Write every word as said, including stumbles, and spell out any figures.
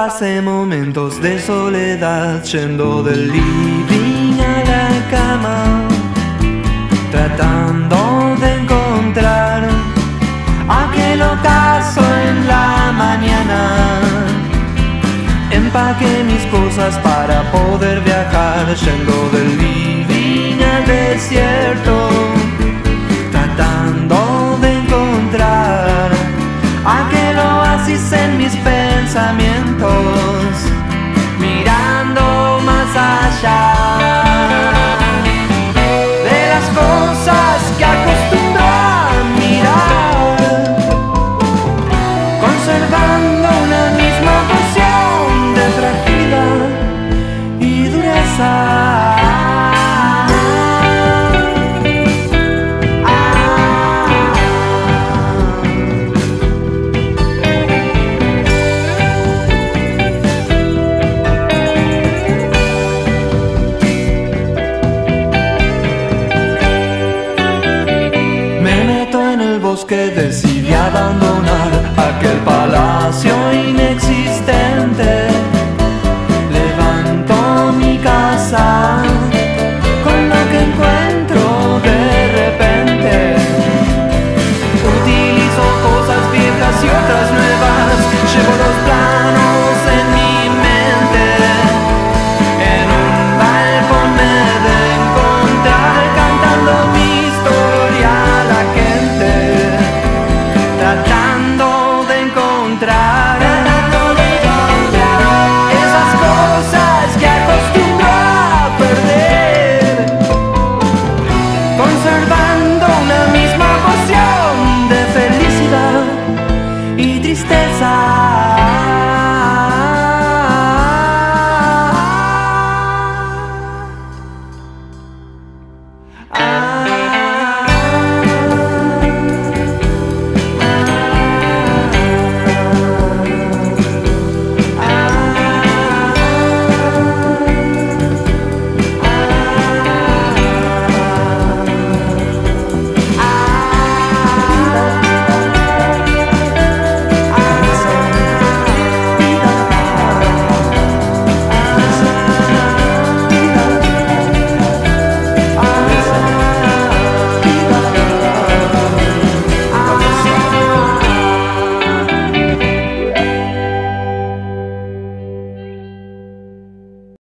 Pasé momentos de soledad yendo del living a la cama, tratando de encontrar aquel ocaso en la mañana. Empaqué mis cosas para poder viajar, yendo del living al desierto, tratando de encontrar aquel oasis en mis pensamientos, mirando más allá de las cosas que acostumbro a mirar, conservando una misma porción de fragilidad y dureza. Que decidí abandonar aquel palacio inevitable